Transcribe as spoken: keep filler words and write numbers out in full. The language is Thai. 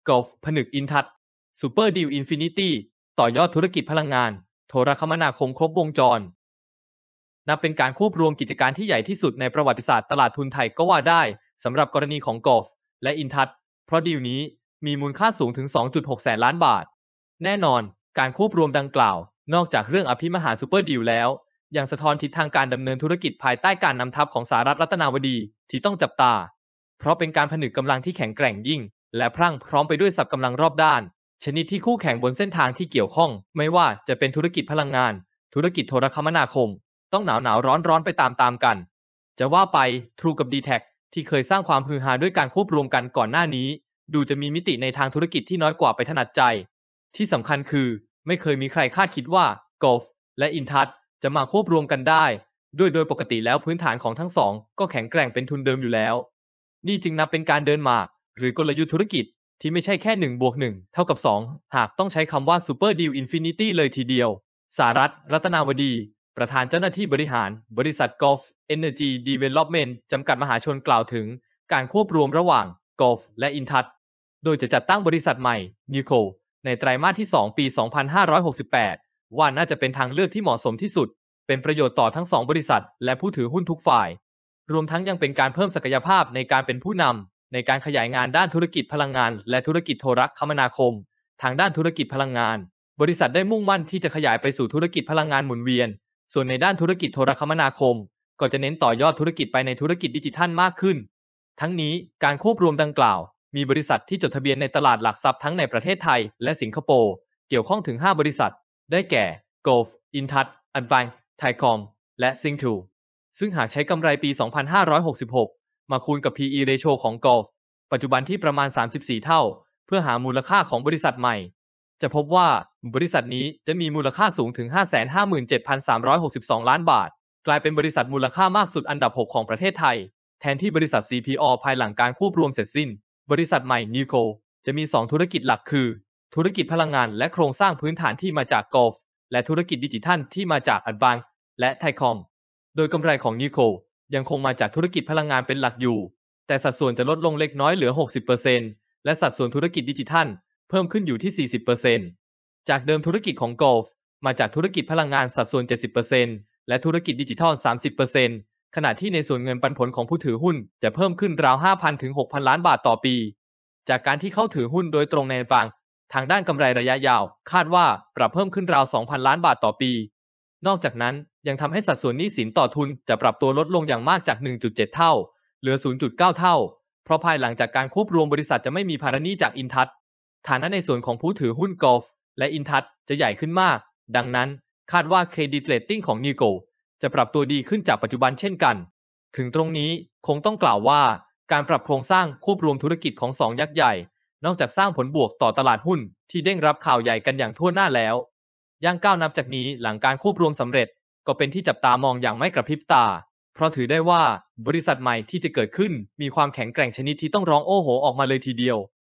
Gulf ผนึกอินทัช Super Deal Infinity ต่อยอดธุรกิจพลังงานโทรคมนาคมครบวงจรนับเป็นการควบรวมกิจการที่ใหญ่ที่สุดในประวัติศาสตร์ตลาดทุนไทยก็ว่าได้สำหรับกรณีของ Gulf และอินทัชเพราะดีลนี้มีมูลค่าสูงถึง สองจุดหก แสนล้านบาทแน่นอนการควบรวมดังกล่าวนอกจากเรื่องอภิมหาซูเปอร์ดีลแล้วยังสะท้อนทิศทางการดำเนินธุรกิจภายใต้การนำทัพของสหรัฐรัตนาวดีที่ต้องจับตาเพราะเป็นการผนึกกำลังที่แข็งแกร่งยิ่งและพรั่งพร้อมไปด้วยศัพท์กำลังรอบด้านชนิดที่คู่แข่งบนเส้นทางที่เกี่ยวข้องไม่ว่าจะเป็นธุรกิจพลังงานธุรกิจโทรคมนาคมต้องหนาวหนาวร้อนร้อนไปตามๆกันจะว่าไป True กับ ดี แท็ก ที่เคยสร้างความฮือฮาด้วยการควบรวมกันก่อนหน้านี้ดูจะมีมิติในทางธุรกิจที่น้อยกว่าไปถนัดใจที่สำคัญคือไม่เคยมีใครคาดคิดว่า Gulf และ Intouch จะมาควบรวมกันได้ด้วยโดยปกติแล้วพื้นฐานของทั้งสองก็แข็งแกร่งเป็นทุนเดิมอยู่แล้วนี่จึงนับเป็นการเดินหมากหรือกลยุทธ์ธุรกิจที่ไม่ใช่แค่หนึ่งบวกหนึ่งเท่ากับสองหากต้องใช้คำว่า Super Deal Infinity เลยทีเดียวสหรัฐรัตนาวดีประธานเจ้าหน้าที่บริหารบริษัท Gulf Energy Development จำกัดมหาชนกล่าวถึงการควบรวมระหว่าง Gulf และ Intouch โดยจะจัดตั้งบริษัทใหม่ Newco ในไตรมาสที่สองปีสองพันห้าร้อยหกสิบแปดว่าน่าจะเป็นทางเลือกที่เหมาะสมที่สุดเป็นประโยชน์ต่อทั้งสองบริษัทและผู้ถือหุ้นทุกฝ่ายรวมทั้งยังเป็นการเพิ่มศักยภาพในการเป็นผู้นำในการขยายงานด้านธุรกิจพลังงานและธุรกิจโทรคมนาคมทางด้านธุรกิจพลังงานบริษัทได้มุ่งมั่นที่จะขยายไปสู่ธุรกิจพลังงานหมุนเวียนส่วนในด้านธุรกิจโทรคมนาคมก็จะเน้นต่อยอดธุรกิจไปในธุรกิจดิจิทัลมากขึ้นทั้งนี้การควบรวมดังกล่าวมีบริษัทที่จดทะเบียนในตลาดหลักทรัพย์ทั้งในประเทศไทยและสิงคโปร์เกี่ยวข้องถึงห้าบริษัทได้แก่ Gulf, Intouch, Advance, Thaicom และ ซิงค์ ทู ซึ่งหากใช้กำไรปีสองพันห้าร้อยหกสิบหกมาคูณกับ พี อี ratio ของ Gulf ปัจจุบันที่ประมาณสามสิบสี่เท่าเพื่อหามูลค่าของบริษัทใหม่จะพบว่าบริษัทนี้จะมีมูลค่าสูงถึง ห้าแสนห้าหมื่นเจ็ดพันสามร้อยหกสิบสอง ล้านบาทกลายเป็นบริษัทมูลค่ามากสุดอันดับหกของประเทศไทยแทนที่บริษัท ซี พี โอ ภายหลังการควบรวมเสร็จสิ้นบริษัทใหม่ Newco จะมีสองธุรกิจหลักคือธุรกิจพลังงานและโครงสร้างพื้นฐานที่มาจาก Gulf และธุรกิจดิจิทัลที่มาจาก Advance และ Thaicom โดยกำไรของ Newco ยังคงมาจากธุรกิจพลังงานเป็นหลักอยู่แต่สัดส่วนจะลดลงเล็กน้อยเหลือ หกสิบเปอร์เซ็นต์ และสัดส่วนธุรกิจดิจิทัลเพิ่มขึ้นอยู่ที่ สี่สิบเปอร์เซ็นต์ จากเดิมธุรกิจของ Gulf มาจากธุรกิจพลังงานสัดส่วน เจ็ดสิบเปอร์เซ็นต์ และธุรกิจดิจิทัล สามสิบเปอร์เซ็นต์ ขณะที่ในส่วนเงินปันผลของผู้ถือหุ้นจะเพิ่มขึ้นราว ห้าพัน ถึง หกพัน ล้านบาทต่อปีจากการที่เข้าถือหุ้นโดยตรงในฝั่งทางด้านกำไรระยะยาวคาดว่าปรับเพิ่มขึ้นราว สองพัน ล้านบาทต่อปีนอกจากนั้นยังทำให้สัดส่วนหนี้สินต่อทุนจะปรับตัวลดลงอย่างมากจาก หนึ่งจุดเจ็ด เท่าเหลือ ศูนย์จุดเก้า เท่าเพราะภายหลังจากการควบรวมบริษัทจะไม่มีภาระหนี้จาก Intouch ฐานะในส่วนของผู้ถือหุ้น Gulf และ Intouch จะใหญ่ขึ้นมากดังนั้นคาดว่าเครดิตเรตติ้งของ Newco จะปรับตัวดีขึ้นจากปัจจุบันเช่นกันถึงตรงนี้คงต้องกล่าวว่าการปรับโครงสร้างควบรวมธุรกิจของสองยักษ์ใหญ่นอกจากสร้างผลบวกต่อตลาดหุ้นที่เด้งรับข่าวใหญ่กันอย่างทั่วหน้าแล้วย่างก้าวนับจากนี้หลังการควบรวมสำเร็จก็เป็นที่จับตามองอย่างไม่กระพริบตาเพราะถือได้ว่าบริษัทใหม่ที่จะเกิดขึ้นมีความแข็งแกร่งชนิดที่ต้องร้องโอ้โหออกมาเลยทีเดียว